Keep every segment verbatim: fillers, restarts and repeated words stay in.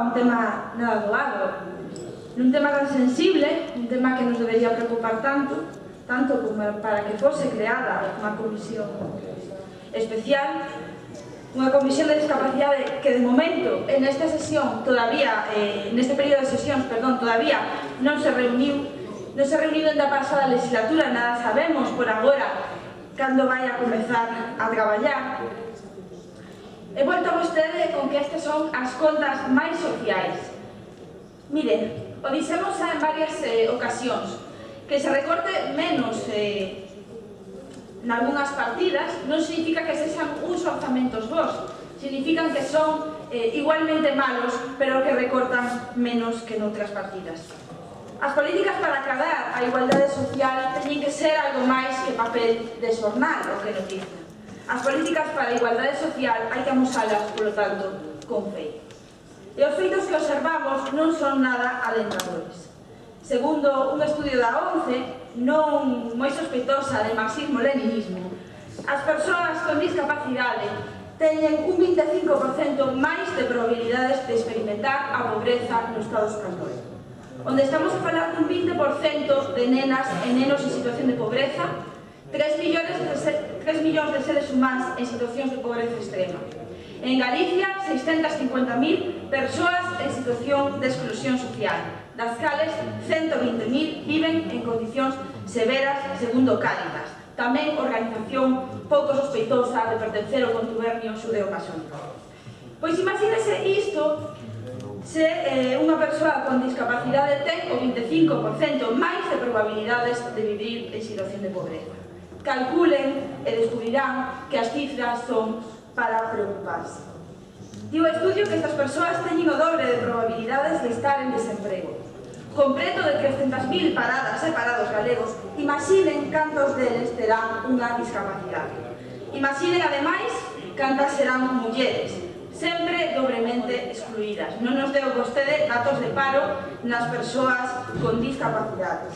un tema nada doado, nun tema tan sensible, un tema que nos debería preocupar tanto, tanto como para que fose creada unha comisión especial, unha comisión de discapacidade que de momento en esta sesión todavía, eh, neste período de sesións, perdón, todavía non se reuniu, non se reuniu dende a pasada legislatura, nada sabemos por agora cando vai a comezar a traballar. He volto a vostede con que estas son as contas máis sociais. Miren, o dixemos xa en varias eh, ocasións, que se recorte menos eh, nalgúnas partidas non significa que sexan uns orzamentos bons, significan que son eh, igualmente malos, pero que recortan menos que noutras partidas. As políticas para acadar a igualdade social teñen que ser algo máis que papel de xornal ou que noticia. As políticas para a igualdade social hai que amosalas, polo tanto, con feitos. E os feitos que observamos non son nada alentadores. Segundo un estudio da ONCE, non moi sospeitosa de marxismo-leninismo, as persoas con discapacidade teñen un vinte e cinco por cento máis de probabilidades de experimentar a pobreza no Estado español, onde estamos a falar dun vinte por cento de nenas e nenos en situación de pobreza, tres millóns de seres humanos en situacións de pobreza extrema. En Galicia, seiscentas cincuenta mil persoas en situación de exclusión social, das cales ciento vinte mil viven en condicións severas segundo Cáritas, tamén organización pouco sospeitosa de pertencer ao contubernio xudeo-masónico. Pois imagínese isto se eh, unha persoa con discapacidade ten o vinte e cinco por cento máis de probabilidades de vivir en situación de pobreza. Calculen e descubrirán que as cifras son para preocuparse. Digo estudio que estas persoas teñen o dobre de probabilidades de estar en desemprego. Con preto de trescentas mil paradas e parados galegos, imaginen cantos deles terán unha discapacidade. Imaginen, ademais, cantas serán mulleres, sempre dobremente excluídas. Non nos deu vostede datos de paro nas persoas con discapacidades.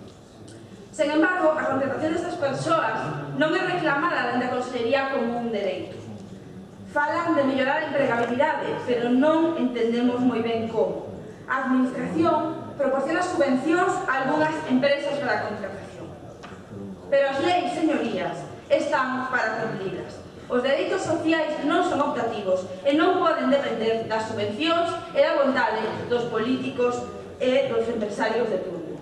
Sen embargo, a contratación destas persoas non é reclamada dende a Consellería como un dereito. Falan de mellorar a empregabilidade, pero non entendemos moi ben como. A Administración proporciona subvencións a algunhas empresas para a contratación. Pero as leis, señorías, están para cumplidas. Os dereitos sociais non son optativos e non poden depender das subvencións e da vontade dos políticos e dos empresarios de turno.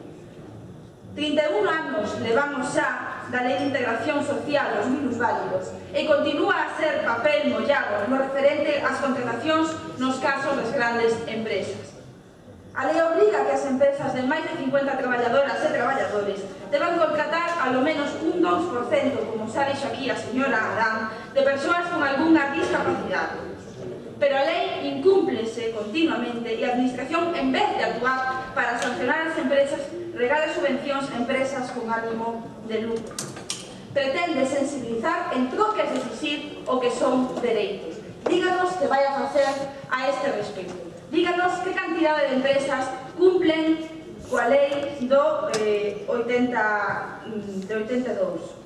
trinta e un anos levamos xa da Lei de Integración Social dos minusválidos e continúa a ser papel mollado no referente ás contratacións nos casos das grandes empresas. A lei obriga que as empresas de máis de cincuenta traballadoras e traballadores deban contratar ao menos un dous por cento, como xa dixo aquí a señora Adán, de persoas con algunha discapacidade. Pero a lei incúmplese continuamente e a Administración, en vez de actuar para sancionar as empresas, regala subvencións a empresas con ánimo de lucro. Pretende sensibilizar en troques de exixir o que son dereitos. Díganos que vai a facer a este respecto. Díganos que cantidade de empresas cumplen coa lei do eh, oitenta e dous.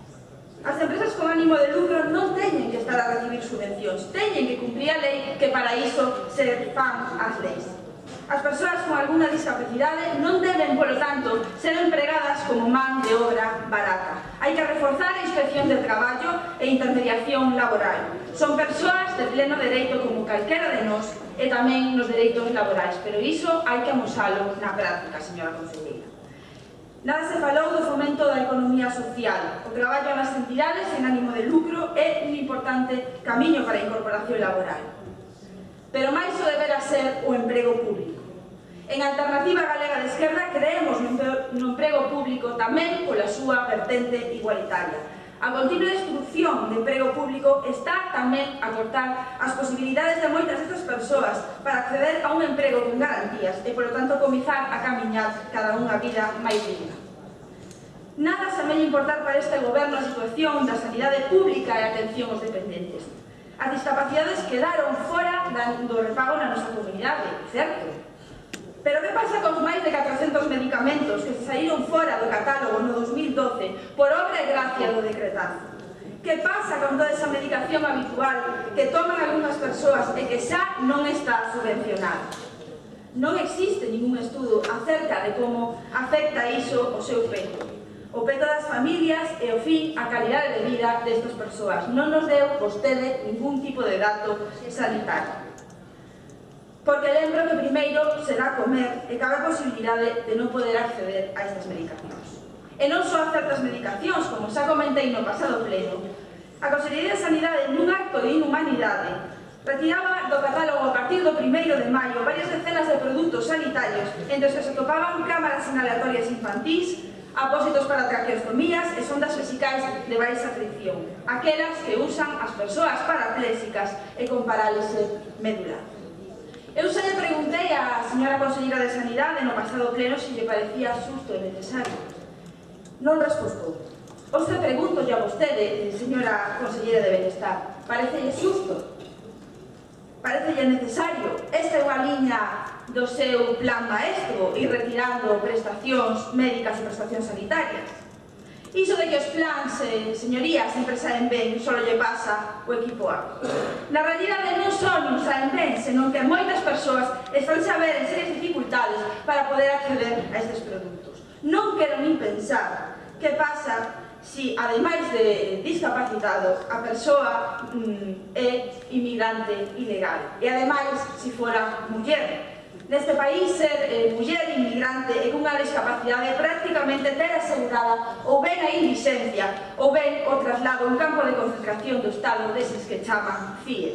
As empresas con ánimo de lucro non teñen que estar a recibir subvencións, teñen que cumplir a lei, que para iso se fan as leis. As persoas con algunha discapacidade non deben, polo tanto, ser empregadas como man de obra barata. Hai que reforzar a inspección de traballo e intermediación laboral. Son persoas de pleno dereito como calquera de nós e tamén nos dereitos laborais, pero iso hai que amosalo na práctica, señora conselleira. Nada se falou do fomento da economía social. O traballo nas entidades en ánimo de lucro é un importante camiño para a incorporación laboral. Pero máis o deberá ser o emprego público. En Alternativa Galega de Esquerda creemos no emprego público tamén pola súa vertente igualitaria. A continua destrucción de emprego público está tamén a cortar as posibilidades de moitas destas persoas para acceder a un emprego con garantías e, polo tanto, comezar a camiñar cada unha vida máis digna. Nada semella importar para este goberno a situación da sanidade pública e a atención aos dependentes. As discapacidades quedaron fora do repago na nosa comunidade, certo? Pero que pasa cos máis de catrocentos medicamentos que se saíron fora do catálogo no dos mil doce por obra e gracia do decretazo? Que pasa con toda esa medicación habitual que toman algunhas persoas e que xa non está subvencionada? Non existe ningún estudo acerca de como afecta iso o seu peto. O peto das familias e, ao fin, a calidade de vida destas persoas. Non nos deu vostede ningún tipo de dato sanitario. Porque lembro que primeiro será comer e cabe a posibilidade de non poder acceder a estas medicacións. E non só a certas medicacións, como xa comentei no pasado pleno, a Consellería de Sanidade, nun acto de inhumanidade, retiraba do catálogo a partir do primeiro de maio varias decenas de produtos sanitarios entre os que se topaban cámaras inhalatorias infantís, apósitos para traqueostomías e sondas vesicais de baixa fricción, aquelas que usan as persoas paraplésicas e con parálise medular. Eu xa lle preguntei á señora Conselleira de Sanidade no pasado pleno se lle parecía xusto e necesario. Non respostou. Hoxe pregunto a vostede, señora Conselleira de Benestar, parecelle xusto? Parecelle necesario? Esta é unha liña do seu plan maestro, ir retirando prestacións médicas e prestacións sanitarias. Iso de que os plans, eh, señorías, sempre saen ben, só lle pasa o equipo A. Na realidade non só non saen ben, senón que moitas persoas están a ver en serias dificultades para poder acceder a estes produtos. Non quero nin pensar que pasa si, ademais de discapacitado, a persoa mm, é inmigrante ilegal. E, ademais, si fora muller. Neste país, ser eh, muller inmigrante e cunha discapacidade prácticamente ter asegurada ou ben a indixencia ou ben o traslado a un campo de concentración do Estado deses que chaman F I E.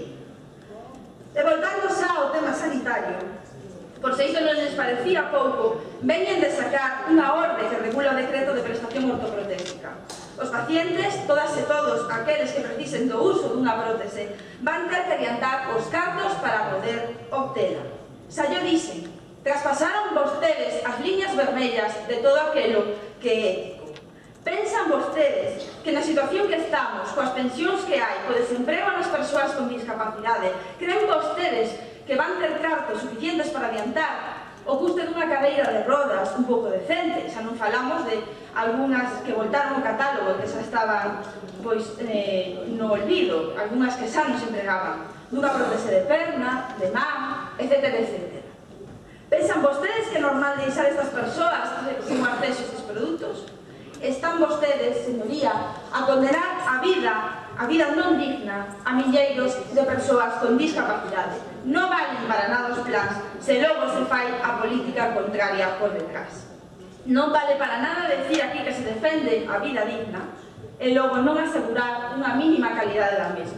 E voltando xa ao tema sanitario, por se iso non les parecía pouco, veñen de sacar unha orde que regula o decreto de prestación ortoprotésica. Os pacientes, todas e todos aqueles que precisen do uso dunha prótese, van ter que adiantar os cartos para poder obtela. Xa yo dixen, traspasaron vostedes as liñas vermellas de todo aquelo que é ético. Pensan vostedes que na situación que estamos, coas pensións que hai, co desemprego nas persoas con discapacidade, creen vostedes que van ter cartos suficientes para adiantar o custe dunha cadeira de rodas un pouco decente? Xa non falamos de algunhas que voltaron ao catálogo e que xa estaban pois, eh, no olvido, algunhas que xa non se entregaban, dunha prótese de perna, de man, etcétera, etcétera. Pensan vostedes que é normal deixar estas persoas sen acceso a estes produtos? Están vostedes, señoría, a condenar a vida a vida non digna a milleiros de persoas con discapacidade. Non valen para nada os plans se logo se fai a política contraria por detrás. Non vale para nada decir aquí que se defende a vida digna e logo non asegurar unha mínima calidade da mesma.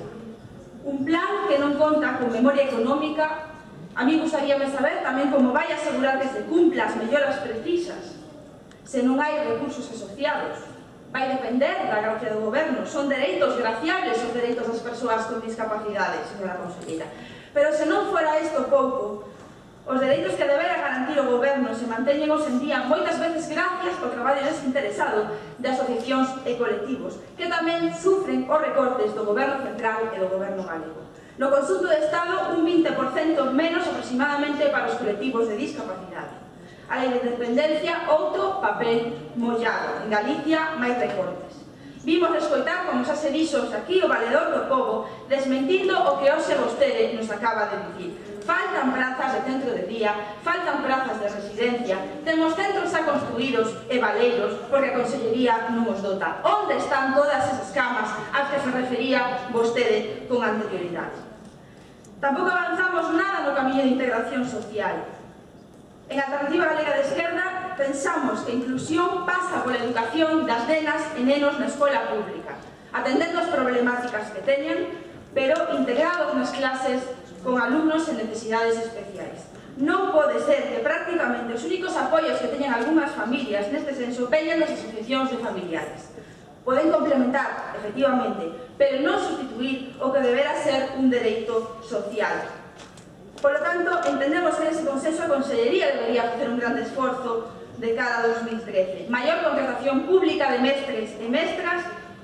Un plan que non conta con memoria económica, a mí gustaríame saber tamén como vai asegurar que se cumpla as melloras precisas se non hai recursos asociados. Vai depender da gracia do goberno. Son dereitos graciables os dereitos das persoas con discapacidade, señora conselleira. Pero se non fora isto pouco, os dereitos que debera garantir o goberno se manteñen hoxe en día moitas veces gracias ao traballo desinteresado de asociacións e colectivos que tamén sufren os recortes do goberno central e do goberno galego. No conxunto do Estado, un vinte por cento menos aproximadamente para os colectivos de discapacidade. A lei de dependencia, outro papel mollado. En Galicia, máis recortes. Vimos escoitar, como xa se dixo aquí, o valedor do pobo, desmentindo o que hoxe vostede nos acaba de dicir. Faltan prazas de centro de día, faltan prazas de residencia, temos centros xa construídos e valeiros porque a Consellería non os dota. Onde están todas esas camas ás que se refería vostede con anterioridade? Tampouco avanzamos nada no camiño de integración social. En Alternativa Galega de Esquerda pensamos que a inclusión pasa pola educación das nenas e nenos na escola pública, atendendo as problemáticas que teñen, pero integrados nas clases con alumnos en necesidades especiais. Non pode ser que prácticamente os únicos apoios que teñen algunhas familias neste senso veñan das asociacións de familiares. Poden complementar, efectivamente, pero non sustituir o que debera ser un dereito social. Por lo tanto, entendemos que nese consenso a Consellería debería facer un grande esforzo de cara a dos mil trece. Maior contratación pública de mestres e mestras,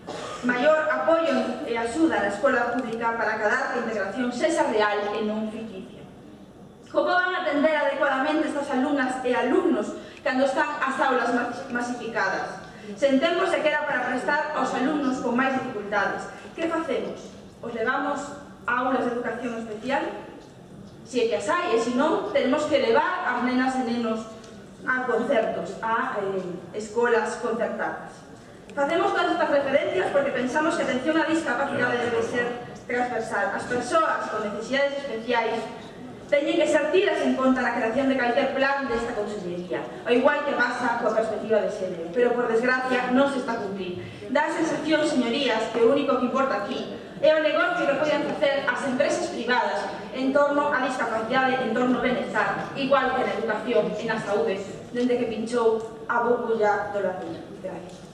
maior apoio e axuda na escola pública para acadar que a integración sexa real e non ficticia. Como van atender adecuadamente estas alumnas e alumnos cando están as aulas masificadas? sen tempo sequera para prestar aos alumnos con máis dificultades. Que facemos? Os levamos a aulas de educación especial? Si é que as hai, e se non, tenemos que levar as nenas e nenos a concertos, a eh, escolas concertadas. Facemos todas estas referencias porque pensamos que a atención á discapacidade debe ser transversal. As persoas con necesidades especiais teñen que ser tidas en conta na creación de calquer plan desta consellería, ao igual que pasa coa perspectiva de xénero, pero por desgracia non se está a cumprir. Dá a sensación, señorías, que o único que importa aquí é o negocio que poden facer as empresas privadas en torno á discapacidade, en torno ao benestar, igual que na educación e na saúde, dende que pinchou a burbulla do latino. Gracias.